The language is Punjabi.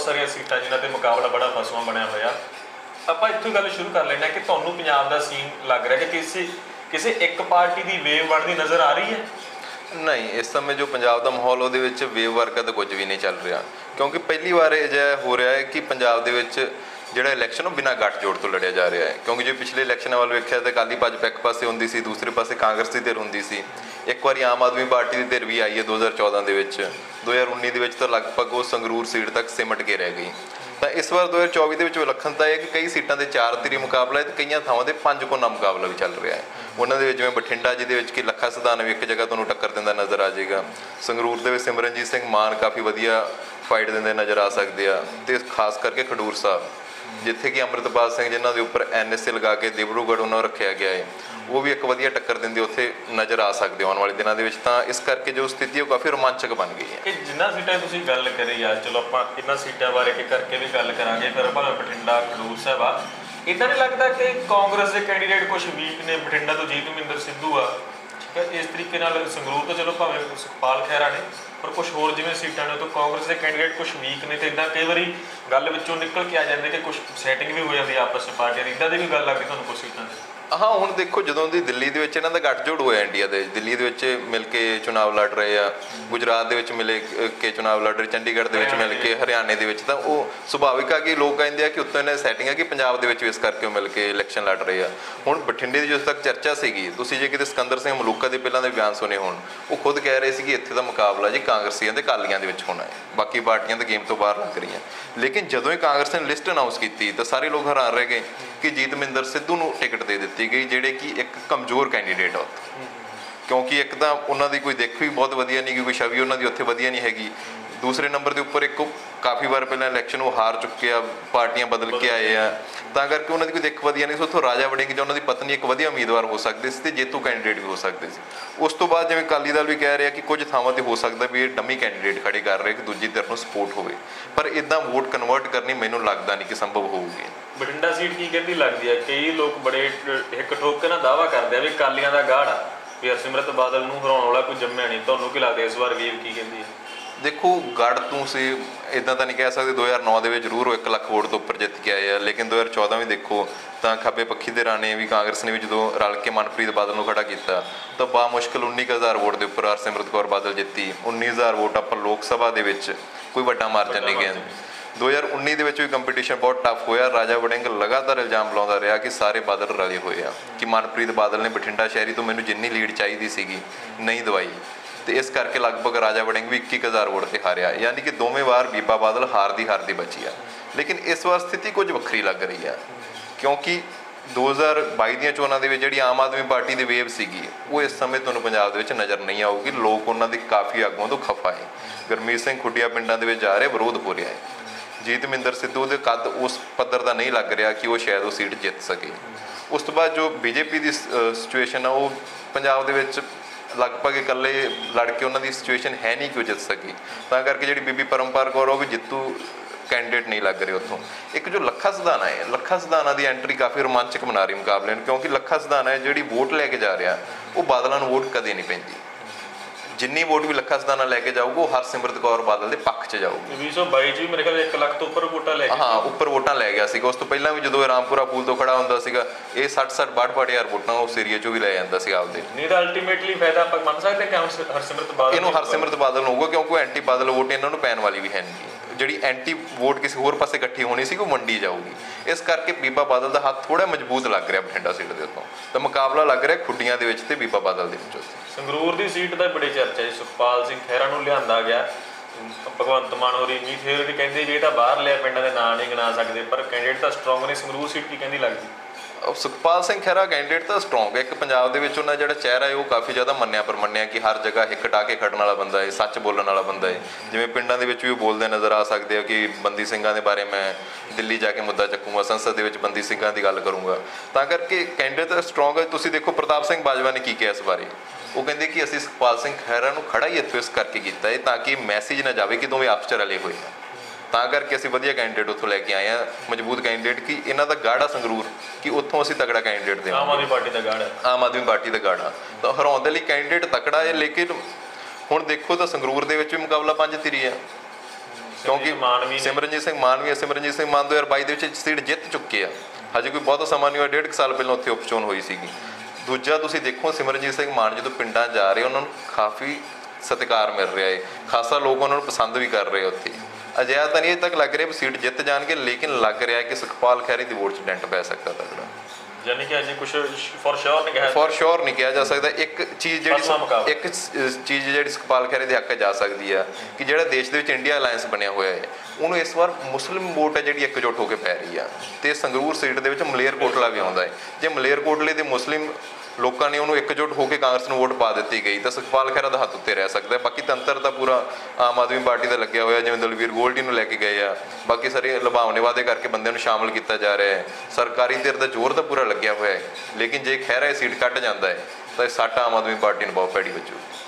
ਸਾਰੀਆਂ ਸੀਟਾਂ ਜਿਨ੍ਹਾਂ ਤੇ ਮੁਕਾਬਲਾ ਬੜਾ ਫਸਵਾਂ ਬਣਿਆ ਹੋਇਆ। ਆਪਾਂ ਇੱਥੋਂ ਗੱਲ ਸ਼ੁਰੂ ਕਰ ਲੈਂਦੇ ਹਾਂ ਕਿ ਤੁਹਾਨੂੰ ਪੰਜਾਬ ਦਾ ਸੀਨ ਲੱਗ ਰਿਹਾ ਕਿ ਕਿਸੇ ਇੱਕ ਪਾਰਟੀ ਦੀ ਵੇਵ ਬਣਦੀ ਨਜ਼ਰ ਆ ਰਹੀ ਹੈ? ਨਹੀਂ, ਇਸ ਸਮੇਂ ਜੋ ਪੰਜਾਬ ਦਾ ਮਾਹੌਲ ਉਹਦੇ ਵਿੱਚ ਵੇਵ ਵਰਗਾ ਤਾਂ ਕੁਝ ਵੀ ਨਹੀਂ ਚੱਲ ਰਿਹਾ, ਕਿਉਂਕਿ ਪਹਿਲੀ ਵਾਰ ਅਜਿਹਾ ਹੋ ਰਿਹਾ ਹੈ ਕਿ ਪੰਜਾਬ ਦੇ ਵਿੱਚ ਜਿਹੜਾ ਇਲੈਕਸ਼ਨ ਉਹ ਬਿਨਾਂ ਗੱਠਜੋੜ ਤੋਂ ਲੜਿਆ ਜਾ ਰਿਹਾ ਹੈ। ਕਿਉਂਕਿ ਜੇ ਪਿਛਲੇ ਇਲੈਕਸ਼ਨਾਂ ਵੱਲ ਵੇਖਿਆ ਤਾਂ ਅਕਾਲੀ ਭਾਜਪਾ ਇੱਕ ਪਾਸੇ ਹੁੰਦੀ ਸੀ, ਦੂਸਰੇ ਪਾਸੇ ਕਾਂਗਰਸ ਦੀ ਧਿਰ ਹੁੰਦੀ ਸੀ। ਇੱਕ ਵਾਰੀ ਆਮ ਆਦਮੀ ਪਾਰਟੀ ਦੀ ਧਿਰ ਵੀ ਆਈ ਹੈ 2014 ਦੇ ਵਿੱਚ। 2019 ਦੇ ਵਿੱਚ ਤਾਂ ਲਗਭਗ ਉਹ ਸੰਗਰੂਰ ਸੀਟ ਤੱਕ ਸਿਮਟ ਕੇ ਰਹਿ ਗਈ। ਤਾਂ ਇਸ ਵਾਰ 2024 ਦੇ ਵਿੱਚ ਵਿਲੱਖਣਤਾ ਹੈ ਕਿ ਕਈ ਸੀਟਾਂ ਦੇ 4 ਧਿਰੀ ਮੁਕਾਬਲਾ ਹੈ ਤੇ ਕਈਆਂ ਥਾਵਾਂ 'ਤੇ 5 ਕੋਨਾ ਮੁਕਾਬਲਾ ਵੀ ਚੱਲ ਰਿਹਾ ਹੈ। ਉਹਨਾਂ ਦੇ ਵਿੱਚ ਜਿਵੇਂ ਬਠਿੰਡਾ, ਜਿਹਦੇ ਵਿੱਚ ਕਿ ਲੱਖਾ ਸਿਧਾਨ ਵੀ ਇੱਕ ਜਗ੍ਹਾ ਤੁਹਾਨੂੰ ਟੱਕਰ ਦਿੰਦਾ ਨਜ਼ਰ ਆ ਜਾਏਗਾ। ਸੰਗਰੂਰ ਦੇ ਵਿੱਚ ਸਿਮਰਨਜੀਤ ਸਿੰਘ ਮਾਨ ਕਾਫੀ ਵਧੀਆ ਫਾਈਟ ਦਿੰਦੇ ਨਜ਼ਰ ਆ ਸਕਦੇ ਆ, ਅਤੇ ਖਾਸ ਕਰਕੇ ਖਡੂਰ ਸਾਹਿਬ ਜਿੱਥੇ ਕਿ ਅੰਮ੍ਰਿਤਪਾਲ ਸਿੰਘ ਜਿਨ੍ਹਾਂ ਦੇ ਉੱਪਰ NSA ਲਗਾ ਕੇ ਦਿਬੜੂਗੜ੍ਹ ਉਹਨਾਂ ਨੂੰ ਰੱਖਿਆ ਗਿਆ ਹੈ, ਉਹ ਵੀ ਇੱਕ ਵਧੀਆ ਟੱਕਰ ਦਿੰਦੇ ਉੱਥੇ ਨਜ਼ਰ ਆ ਸਕਦੇ ਆਉਣ ਵਾਲੇ ਦਿਨਾਂ ਦੇ ਵਿੱਚ। ਤਾਂ ਇਸ ਕਰਕੇ ਜੋ ਸਥਿਤੀ ਉਹ ਕਾਫੀ ਰੋਮਾਂਚਕ ਬਣ ਗਈ ਹੈ। ਕਿ ਜਿੰਨਾ ਸੀਟਾਂ ਤੁਸੀਂ ਗੱਲ ਕਰੀ ਆ, ਚਲੋ ਆਪਾਂ ਇਹਨਾਂ ਸੀਟਾਂ ਬਾਰੇ ਇੱਕ ਕਰਕੇ ਵੀ ਗੱਲ ਕਰਾਂਗੇ, ਫਿਰ ਭਾਵੇਂ ਬਠਿੰਡਾ ਖਡੂਰ ਸਾਹਿਬ ਆ। ਇੱਦਾਂ ਨਹੀਂ ਲੱਗਦਾ ਕਿ ਕਾਂਗਰਸ ਦੇ ਕੈਂਡੀਡੇਟ ਕੁਝ ਵੀਕ ਨੇ? ਬਠਿੰਡਾ ਤੋਂ ਜੀਤਮਿੰਦਰ ਸਿੱਧੂ ਆ, ਠੀਕ ਹੈ, ਇਸ ਤਰੀਕੇ ਨਾਲ ਸੰਗਰੂਰ ਤੋਂ ਚਲੋ ਭਾਵੇਂ ਸੁਖਪਾਲ ਖਹਿਰਾ ਨੇ, ਪਰ ਕੁਝ ਹੋਰ ਜਿਵੇਂ ਸੀਟਾਂ ਨੇ ਤਾਂ ਕਾਂਗਰਸ ਦੇ ਕੈਂਡੀਡੇਟ ਕੁਝ ਵੀਕ ਨੇ। ਤੇ ਇੱਦਾਂ ਕਈ ਵਾਰੀ ਗੱਲ ਵਿੱਚੋਂ ਨਿਕਲ ਕੇ ਆ ਜਾਂਦੇ ਕਿ ਕੁਝ ਸੈਟਿੰਗ ਵੀ ਹੋ ਜਾਂਦੀ ਆਪਸ ਵਿੱਚ ਪਾਰਟੀਆਂ ਦੀ। ਇੱਦਾਂ ਦੀ ਵੀ ਗੱਲ ਲੱਗਦੀ ਤੁਹਾਨੂੰ ਕੁਝ ਸੀਟਾਂ 'ਤੇ? ਹਾਂ, ਹੁਣ ਦੇਖੋ, ਜਦੋਂ ਦੀ ਦਿੱਲੀ ਦੇ ਵਿੱਚ ਇਹਨਾਂ ਦਾ ਗੱਠਜੋੜ ਹੋਇਆ ਇੰਡੀਆ ਦੇ, ਦਿੱਲੀ ਦੇ ਵਿੱਚ ਮਿਲ ਕੇ ਚੁਣਾਵ ਲੜ ਰਹੇ ਆ, ਗੁਜਰਾਤ ਦੇ ਵਿੱਚ ਮਿਲ ਕੇ ਚੁਣਾਵ ਲੜ ਰਹੇ, ਚੰਡੀਗੜ੍ਹ ਦੇ ਵਿੱਚ ਮਿਲ ਕੇ, ਹਰਿਆਣੇ ਦੇ ਵਿੱਚ, ਤਾਂ ਉਹ ਸੁਭਾਵਿਕ ਆ ਕਿ ਲੋਕ ਕਹਿੰਦੇ ਆ ਕਿ ਉੱਤੋਂ ਇਹਨਾਂ ਦੀ ਸੈਟਿੰਗ ਆ ਕਿ ਪੰਜਾਬ ਦੇ ਵਿੱਚ ਇਸ ਕਰਕੇ ਉਹ ਮਿਲ ਕੇ ਇਲੈਕਸ਼ਨ ਲੜ ਰਹੇ ਆ। ਹੁਣ ਬਠਿੰਡੇ ਦੀ ਜਦੋਂ ਤੱਕ ਚਰਚਾ ਸੀਗੀ, ਤੁਸੀਂ ਜੇ ਕਿਤੇ ਸਿਕੰਦਰ ਸਿੰਘ ਮਲੂਕਾ ਦੇ ਪਹਿਲਾਂ ਦੇ ਬਿਆਨ ਸੁਣੇ ਹੋਣ, ਉਹ ਖੁਦ ਕਹਿ ਰਹੇ ਸੀ ਕਿ ਇੱਥੇ ਦਾ ਮੁਕਾਬਲਾ ਜੀ ਕਾਂਗਰਸੀਆਂ ਤੇ ਅਕਾਲੀਆਂ ਦੇ ਵਿੱਚ ਹੋਣਾ ਹੈ, ਬਾਕੀ ਪਾਰਟੀਆਂ ਤਾਂ ਗੇਮ ਤੋਂ ਬਾਹਰ ਲੱਗ ਰਹੀਆਂ। ਲੇਕਿਨ ਜਦੋਂ ਹੀ ਕਾਂਗਰਸ ਨੇ ਲਿਸਟ ਅਨਾਊਂਸ ਕੀਤੀ ਤਾਂ ਸਾਰੇ ਲੋਕ ਹੈਰਾਨ ਰਹਿ ਗਏ ਕਿ ਜੀਤਮਿੰਦਰ ਸਿੱਧੂ ਨੂੰ ਟਿਕਟ ਦੇ ਦਿੱਤੀ ਗਈ, ਜਿਹੜੇ ਕਿ ਇੱਕ ਕਮਜ਼ੋਰ ਕੈਂਡੀਡੇਟ ਆ। ਕਿਉਂਕਿ ਇੱਕ ਤਾਂ ਉਹਨਾਂ ਦੀ ਕੋਈ ਦਿੱਖ ਵੀ ਬਹੁਤ ਵਧੀਆ ਨਹੀਂ, ਕੋਈ ਛਵੀ ਉਹਨਾਂ ਦੀ ਉੱਥੇ ਵਧੀਆ ਨਹੀਂ ਹੈਗੀ। ਦੂਸਰੇ ਨੰਬਰ ਦੇ ਉੱਪਰ ਇੱਕ ਕਾਫੀ ਵਾਰ ਪਹਿਲਾਂ ਇਲੈਕਸ਼ਨ ਉਹ ਹਾਰ ਚੁੱਕੇ ਆ, ਪਾਰਟੀਆਂ ਬਦਲ ਕੇ ਆਏ ਆ, ਤਾਂ ਕਰਕੇ ਉਹਨਾਂ ਦੀ ਕੋਈ ਦਿੱਖ ਵਧੀਆ ਨਹੀਂ ਸੀ। ਉੱਥੋਂ ਰਾਜਾ ਵੜਿੰਗ ਜਾਂ ਉਹਨਾਂ ਦੀ ਪਤਨੀ ਇੱਕ ਵਧੀਆ ਉਮੀਦਵਾਰ ਹੋ ਸਕਦੇ ਸੀ ਤੇ ਜੇਤੂ ਕੈਂਡੀਡੇਟ ਵੀ ਹੋ ਸਕਦੇ ਸੀ। ਉਸ ਤੋਂ ਬਾਅਦ ਜਿਵੇਂ ਅਕਾਲੀ ਦਲ ਵੀ ਕਹਿ ਰਿਹਾ ਕਿ ਕੁਝ ਥਾਵਾਂ 'ਤੇ ਹੋ ਸਕਦਾ ਵੀ ਇਹ ਡੰਮੀ ਕੈਂਡੀਡੇਟ ਖੜੇ ਕਰ ਰਹੇ ਕਿ ਦੂਜੀ ਧਿਰ ਨੂੰ ਸਪੋਰਟ ਹੋਵੇ, ਪਰ ਇੱਦਾਂ ਵੋਟ ਕਨਵਰਟ ਕਰਨੀ ਮੈਨੂੰ ਲੱਗਦਾ ਨਹੀਂ ਕਿ ਸੰਭਵ ਹੋਊਗੀ। ਬਠਿੰਡਾ ਸੀਟ ਕੀ ਕਹਿੰਦੀ ਲੱਗਦੀ ਹੈ? ਕਈ ਲੋਕ ਬੜੇ ਹਿੱਕ ਠੋਕ ਕੇ ਨਾ ਦਾਅਵਾ ਕਰਦੇ ਆ ਵੀ ਅਕਾਲੀਆਂ ਦਾ ਗਾੜ ਆ, ਵੀ ਹਰਸਿਮਰਤ ਬਾਦਲ ਨੂੰ ਹਰਾਉਣ ਵਾਲਾ ਕੋਈ ਜੰਮਿਆ ਨਹੀਂ। ਤੁਹਾਨੂੰ ਕੀ ਲੱਗਦਾ ਇਸ ਵਾਰ ਵੇਵ ਕੀ ਕਹਿੰਦੀ ਹੈ? ਦੇਖੋ, ਗੜ ਤੋਂ ਸੀ ਇੱਦਾਂ ਤਾਂ ਨਹੀਂ ਕਹਿ ਸਕਦੇ। 2009 ਦੇ ਵਿੱਚ ਜ਼ਰੂਰ ਉਹ 1 ਲੱਖ ਵੋਟ ਤੋਂ ਉੱਪਰ ਜਿੱਤ ਕੇ ਆਏ ਆ, ਲੇਕਿਨ 2014 ਵੀ ਦੇਖੋ ਤਾਂ ਖੱਬੇ ਪੱਖੀ ਦੇ ਰਾਣੇ ਵੀ ਕਾਂਗਰਸ ਨੇ ਵੀ ਜਦੋਂ ਰਲ ਕੇ ਮਨਪ੍ਰੀਤ ਬਾਦਲ ਨੂੰ ਖੜਾ ਕੀਤਾ ਤਾਂ ਬਾ ਮੁਸ਼ਕਿਲ 19,000 ਵੋਟ ਦੇ ਉੱਪਰ ਹਰਸਿਮਰਤ ਕੌਰ ਬਾਦਲ ਜਿੱਤੀ। 19,000 ਵੋਟ ਆਪਾਂ ਲੋਕ ਸਭਾ ਦੇ ਵਿੱਚ ਕੋਈ ਵੱਡਾ ਮਾਰਜਨ ਨਹੀਂ ਗਿਆ। 2019 ਦੇ ਵਿੱਚ ਵੀ ਕੰਪੀਟੀਸ਼ਨ ਬਹੁਤ ਟਫ ਹੋਇਆ। ਰਾਜਾ ਵੜਿੰਗ ਲਗਾਤਾਰ ਇਲਜ਼ਾਮ ਲਾਉਂਦਾ ਰਿਹਾ ਕਿ ਸਾਰੇ ਬਾਦਲ ਰਲੇ ਹੋਏ ਆ, ਕਿ ਮਨਪ੍ਰੀਤ ਬਾਦਲ ਨੇ ਬਠਿੰਡਾ ਸ਼ਹਿਰੀ ਤੋਂ ਮੈਨੂੰ ਜਿੰਨੀ ਲੀਡ ਚਾਹੀਦੀ ਸੀਗੀ ਨਹੀਂ ਦਵਾਈ, ਤੇ ਇਸ ਕਰਕੇ ਲਗਭਗ ਰਾਜਾ ਵੜਿੰਗ ਵੀ 21,000 ਵੋਟ 'ਤੇ ਹਾਰਿਆ। ਯਾਨੀ ਕਿ ਦੋਵੇਂ ਵਾਰ ਬੀਬਾ ਬਾਦਲ ਹਾਰਦੀ ਬਚੀ ਆ। ਲੇਕਿਨ ਇਸ ਵਾਰ ਸਥਿਤੀ ਕੁਝ ਵੱਖਰੀ ਲੱਗ ਰਹੀ ਆ, ਕਿਉਂਕਿ 2022 ਦੀਆਂ ਚੋਣਾਂ ਦੇ ਵਿੱਚ ਜਿਹੜੀ ਆਮ ਆਦਮੀ ਪਾਰਟੀ ਦੀ ਵੇਵ ਸੀਗੀ ਉਹ ਇਸ ਸਮੇਂ ਤੁਹਾਨੂੰ ਪੰਜਾਬ ਦੇ ਵਿੱਚ ਨਜ਼ਰ ਨਹੀਂ ਆਊਗੀ। ਲੋਕ ਉਹਨਾਂ ਦੀ ਕਾਫੀ ਆਗੂਆਂ ਤੋਂ ਖਫਾ ਹੈ। ਗੁਰਮੀਤ ਸਿੰਘ ਖੁੱਡੀਆਂ ਪਿੰਡਾਂ ਦੇ ਵਿੱਚ ਜਾ ਰਿਹਾ, ਵਿਰੋਧ ਹੋ ਰਿਹਾ ਹੈ। ਜੀਤਮਿੰਦਰ ਸਿੱਧੂ ਦੇ ਕੱਦ ਉਸ ਪੱਧਰ ਦਾ ਨਹੀਂ ਲੱਗ ਰਿਹਾ ਕਿ ਉਹ ਸ਼ਾਇਦ ਉਹ ਸੀਟ ਜਿੱਤ ਸਕੇ। ਉਸ ਤੋਂ ਬਾਅਦ ਜੋ BJP ਦੀ ਸਿਚੁਏਸ਼ਨ ਆ, ਉਹ ਪੰਜਾਬ ਦੇ ਵਿੱਚ ਲਗਭਗ ਇਕੱਲੇ ਲੜ ਕੇ ਉਹਨਾਂ ਦੀ ਸਿਚੁਏਸ਼ਨ ਹੈ ਨਹੀਂ ਕਿ ਉਹ ਜਿੱਤ ਸਕੀ, ਤਾਂ ਕਰਕੇ ਜਿਹੜੀ ਬੀਬੀ ਪਰਮਪਾਲ ਕੌਰ ਉਹ ਵੀ ਜਿੱਤੂ ਕੈਂਡੀਡੇਟ ਨਹੀਂ ਲੱਗ ਰਹੇ ਉੱਥੋਂ। ਇੱਕ ਜੋ ਲੱਖਾ ਸਿਧਾਨਾ ਹੈ, ਲੱਖਾ ਸਿਧਾਨਾ ਦੀ ਐਂਟਰੀ ਕਾਫੀ ਰੋਮਾਂਚਕ ਬਣਾ ਰਹੀ ਮੁਕਾਬਲੇ ਨੂੰ, ਕਿਉਂਕਿ ਲੱਖਾ ਸਿਧਾਨਾ ਹੈ ਜਿਹੜੀ ਵੋਟ ਲੈ ਕੇ ਜਾ ਰਿਹਾ, ਉਹ ਬਾਦਲਾਂ ਨੂੰ ਵੋਟ ਕਦੇ ਨਹੀਂ ਪੈਂਦੀ। ਜਿੰਨੀ ਵੋਟ ਵੀ ਲੱਖਾ ਸਿਧਾਨਾ ਲੈ ਕੇ ਜਾਊਗਾ ਉਹ ਹਰਸਿਮਰਤ ਕੌਰ ਬਾਦਲ ਦੇ ਪੱਖ 'ਚ ਜਾਊਗੀ। 2022 'ਚ ਵੀ ਮੇਰੇ ਖਿਆਲ 1 ਲੱਖ ਤੋਂ ਉੱਪਰ ਵੋਟਾਂ ਲੈ ਗਿਆ। ਹਾਂ, ਉੱਪਰ ਵੋਟਾਂ ਲੈ ਗਿਆ ਸੀਗਾ। ਉਸ ਤੋਂ ਪਹਿਲਾਂ ਵੀ ਜਦੋਂ ਇਹ ਰਾਮਪੁਰਾ ਪੂਲ ਤੋਂ ਖੜਾ ਹੁੰਦਾ ਸੀਗਾ, ਇਹ 60-62 ਹਜ਼ਾਰ ਵੋਟਾਂ ਉਸ ਏਰੀਆ 'ਚੋਂ ਵੀ ਲੈ ਜਾਂਦਾ ਸੀਗਾ ਆਪਦੇ। ਨਹੀਂ ਤਾਂ ਅਲਟੀਮੇਟਲੀ ਫਾਇਦਾ ਆਪਾਂ ਮੰਨ ਸਕਦੇ ਕਿ ਹਰਸਿਮਰਤ ਬਾਦਲ ਇਹਨੂੰ ਹਰਸਿਮਰਤ ਬਾਦਲ ਨੂੰ ਹੋਊਗਾ, ਕਿਉਂਕਿ ਐਂਟੀ ਬਾਦਲ ਵੋਟ ਇਹਨਾਂ ਨੂੰ ਪੈਣ ਵਾਲੀ ਵੀ ਹੈ ਨਹੀਂ। ਜਿਹੜੀ ਐਂਟੀ ਵੋਟ ਕਿਸੇ ਹੋਰ ਪਾਸੇ ਇਕੱਠੀ ਹੋਣੀ ਸੀ ਉਹ ਵੰਡੀ ਜਾਊਗੀ। ਇਸ ਕਰਕੇ ਬੀਬਾ ਬਾਦਲ ਦਾ ਹੱਥ ਥੋੜਾ ਮਜ਼ਬੂਤ ਲੱਗ ਰਿਹਾ ਬਠਿੰਡਾ ਸੀਟ ਦੇ ਉੱਤੋਂ, ਤਾਂ ਮੁਕਾਬਲਾ ਲੱਗ ਰਿਹਾ ਖੁੱਡੀਆਂ ਦੇ ਵਿੱਚ ਤੇ ਬੀਬਾ ਬਾਦਲ ਦੇ ਵਿੱਚ। ਸੰਗਰੂਰ ਦੀ ਸੀਟ ਦਾ ਬੜੀ ਚਰਚਾ ਹੈ। ਸੁਖਪਾਲ ਸਿੰਘ ਖਹਿਰਾ ਨੂੰ ਲਿਆਂਦਾ ਗਿਆ, ਭਗਵੰਤ ਮਾਨ ਹੋਰੀ ਇੰਨੀ ਫੇਰ ਵੀ ਕਹਿੰਦੇ ਵੀ ਇਹ ਤਾਂ ਬਾਹਰ ਲਿਆ ਪਿੰਡਾਂ ਦੇ ਨਾਂ ਨਹੀਂ ਗਿਣਾ ਸਕਦੇ, ਪਰ ਕੈਂਡੀਡੇਟ ਤਾਂ ਸਟਰੋਂਗ ਨੇ। ਸੰਗਰੂਰ ਸੀਟ ਕੀ ਕਹਿੰਦੀ ਲੱਗਦੀ? ਸੁਖਪਾਲ ਸਿੰਘ ਖਹਿਰਾ ਕੈਂਡੀਡੇਟ ਤਾਂ ਸਟਰੋਂਗ ਹੈ। ਇੱਕ ਪੰਜਾਬ ਦੇ ਵਿੱਚ ਉਹਨਾਂ ਜਿਹੜਾ ਚਿਹਰਾ ਹੈ ਉਹ ਕਾਫੀ ਜ਼ਿਆਦਾ ਮੰਨਿਆ ਪਰਮੰਨਿਆ ਕਿ ਹਰ ਜਗ੍ਹਾ ਹਿੱਕ ਟਾ ਕੇ ਖੜਨ ਵਾਲਾ ਬੰਦਾ ਹੈ, ਸੱਚ ਬੋਲਣ ਵਾਲਾ ਬੰਦਾ ਹੈ। ਜਿਵੇਂ ਪਿੰਡਾਂ ਦੇ ਵਿੱਚ ਵੀ ਉਹ ਬੋਲਦੇ ਨਜ਼ਰ ਆ ਸਕਦੇ ਆ ਕਿ ਬੰਦੀ ਸਿੰਘਾਂ ਦੇ ਬਾਰੇ ਮੈਂ ਦਿੱਲੀ ਜਾ ਕੇ ਮੁੱਦਾ ਚੱਕੂਗਾ, ਸੰਸਦ ਦੇ ਵਿੱਚ ਬੰਦੀ ਸਿੰਘਾਂ ਦੀ ਗੱਲ ਕਰੂੰਗਾ, ਤਾਂ ਕਰਕੇ ਕੈਂਡੀਡੇਟ ਤਾਂ ਸਟਰੋਂਗ ਹੈ। ਤੁਸੀਂ ਦੇਖੋ ਪ੍ਰਤਾਪ ਸਿੰਘ ਬਾਜਵਾ ਨੇ ਕੀ ਕਿਹਾ ਇਸ ਬਾਰੇ, ਉਹ ਕਹਿੰਦੇ ਕਿ ਅਸੀਂ ਸੁਖਪਾਲ ਸਿੰਘ ਖਹਿਰਾ ਨੂੰ ਖੜਾ ਹੀ ਇੱਥੋਂ ਇਸ ਕਰਕੇ ਕੀਤਾ ਹੈ ਤਾਂ ਕਿ ਮੈਸੇਜ ਨਾ ਜਾਵੇ ਕਿ ਦੋਵੇਂ ਆਪਸ 'ਚ ਰਲੇ ਹੋਏ ਆ, ਤਾਂ ਕਰਕੇ ਅਸੀਂ ਵਧੀਆ ਕੈਂਡੀਡੇਟ ਉੱਥੋਂ ਲੈ ਕੇ ਆਏ ਹਾਂ, ਮਜ਼ਬੂਤ ਕੈਂਡੀਡੇਟ ਕਿ ਇਹਨਾਂ ਦਾ ਗਾੜਾ ਸੰਗਰੂਰ, ਕਿ ਉੱਥੋਂ ਅਸੀਂ ਤਗੜਾ ਕੈਂਡੀਡੇਟ ਦੇਵਾਂਗੇ। ਆਮ ਆਦਮੀ ਪਾਰਟੀ ਦਾ ਗਾੜਾ, ਆਮ ਆਦਮੀ ਪਾਰਟੀ ਦਾ ਗਾੜਾ ਤਾਂ ਹਰਾਉਣ ਦੇ ਲਈ ਕੈਂਡੀਡੇਟ ਤਕੜਾ ਹੈ। ਲੇਕਿਨ ਹੁਣ ਦੇਖੋ ਤਾਂ ਸੰਗਰੂਰ ਦੇ ਵਿੱਚ ਵੀ ਮੁਕਾਬਲਾ 5 ਧਿਰੀ ਆ। ਕਿਉਂਕਿ ਸਿਮਰਨਜੀਤ ਸਿੰਘ ਮਾਨ ਵੀ ਹੈ। ਸਿਮਰਨਜੀਤ ਸਿੰਘ ਮਾਨ 2022 ਦੇ ਵਿੱਚ ਸੀਟ ਜਿੱਤ ਚੁੱਕੇ ਆ, ਹਜੇ ਕੋਈ ਬਹੁਤਾ ਸਮਾਂ ਨਹੀਂ ਹੋਇਆ, 1.5 ਸਾਲ ਪਹਿਲਾਂ ਉੱਥੇ ਉਪਚੋਣ ਹੋਈ ਸੀਗੀ। ਦੂਜਾ ਤੁਸੀਂ ਦੇਖੋ ਸਿਮਰਨਜੀਤ ਸਿੰਘ ਮਾਨ ਜਦੋਂ ਪਿੰਡਾਂ ਜਾ ਰਹੇ ਉਹਨਾਂ ਨੂੰ ਕਾਫੀ ਸਤਿਕਾਰ ਮਿਲ ਰਿਹਾ ਹੈ, ਖਾਸਾ ਲੋਕ ਉਹਨਾਂ ਨੂੰ ਪਸੰਦ ਵੀ ਕਰ ਰਹੇ ਉੱਥੇ। ਅਜਿਹਾ ਤਾਂ ਨਹੀਂ ਅਜੇ ਤੱਕ ਲੱਗ ਰਿਹਾ ਵੀ ਸੀਟ ਜਿੱਤ ਜਾਣਗੇ, ਲੇਕਿਨ ਲੱਗ ਰਿਹਾ ਕਿ ਸੁਖਪਾਲ ਖਹਿਰੇ ਦੀ ਵੋਟ 'ਚ ਡੈਂਟ ਪੈ ਸਕਦਾ ਤਗੜਾ। ਯਾਨੀ ਕਿ ਅਜੇ ਕੁਝ ਫॉर श्योर ਨਹੀਂ ਕਿਹਾ ਜਾ ਸਕਦਾ। ਇੱਕ ਚੀਜ਼ ਜਿਹੜੀ ਸੁਖਪਾਲ ਖਹਿਰੇ ਦੇ ਹੱਕ ਜਾ ਸਕਦੀ ਆ ਕਿ ਜਿਹੜਾ ਦੇਸ਼ ਦੇ ਵਿੱਚ ਇੰਡੀਆ ਅਲਾਇੰਸ ਬਣਿਆ ਹੋਇਆ ਹੈ ਉਹਨੂੰ ਇਸ ਵਾਰ ਮੁਸਲਿਮ ਵੋਟ ਹੈ ਜਿਹੜੀ ਇਕਜੁੱਟ ਹੋ ਕੇ ਪੈ ਰਹੀ ਆ, ਤੇ ਸੰਗਰੂਰ ਸੀਟ ਦੇ ਵਿੱਚ ਮਲੇਰਕੋਟਲਾ ਵੀ ਆਉਂਦਾ ਹੈ। ਜੇ ਮਲੇਰਕੋਟਲੇ ਦੇ ਮੁਸਲਿਮ ਲੋਕਾਂ ਨੇ ਉਹਨੂੰ ਇਕਜੁੱਟ ਹੋ ਕੇ ਕਾਂਗਰਸ ਨੂੰ ਵੋਟ ਪਾ ਦਿੱਤੀ ਗਈ ਤਾਂ ਸੁਖਪਾਲ ਖਹਿਰਾ ਦਾ ਹੱਥ ਉੱਤੇ ਰਹਿ ਸਕਦਾ। ਬਾਕੀ ਤੰਤਰ ਤਾਂ ਪੂਰਾ ਆਮ ਆਦਮੀ ਪਾਰਟੀ ਦਾ ਲੱਗਿਆ ਹੋਇਆ, ਜਿਵੇਂ ਦਲਵੀਰ ਗੋਲਡੀ ਨੂੰ ਲੈ ਕੇ ਗਏ ਆ, ਬਾਕੀ ਸਾਰੇ ਲੁਭਾਵਣੇ ਵਾਅਦੇ ਕਰਕੇ ਬੰਦਿਆਂ ਨੂੰ ਸ਼ਾਮਲ ਕੀਤਾ ਜਾ ਰਿਹਾ ਹੈ। ਸਰਕਾਰੀ ਧਿਰ ਦਾ ਜ਼ੋਰ ਤਾਂ ਪੂਰਾ ਲੱਗਿਆ ਹੋਇਆ ਹੈ, ਲੇਕਿਨ ਜੇ ਖਹਿਰਾ ਇਹ ਸੀਟ ਕੱਟ ਜਾਂਦਾ ਹੈ ਤਾਂ ਇਹ ਸੱਟ ਆਮ ਆਦਮੀ ਪਾਰਟੀ ਨੂੰ ਬਹੁਤ ਭੈੜੀ ਵੱਜੂ।